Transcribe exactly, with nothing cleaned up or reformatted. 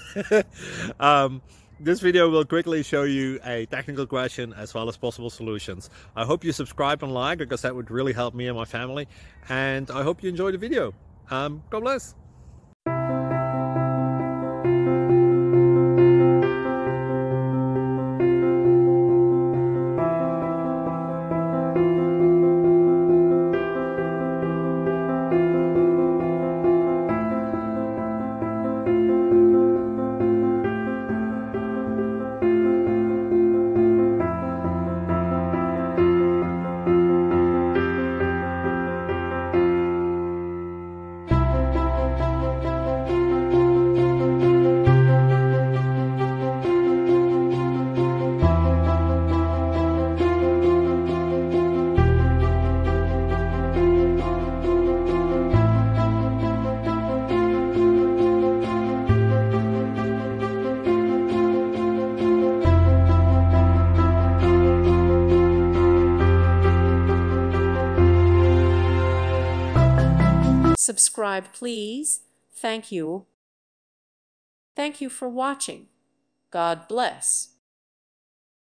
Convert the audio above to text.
um, this video will quickly show you a technical question as well as possible solutions. I hope you subscribe and like, because that would really help me and my family. And I hope you enjoy the video. Um, God bless. Subscribe, please. Thank you. Thank you for watching. God bless.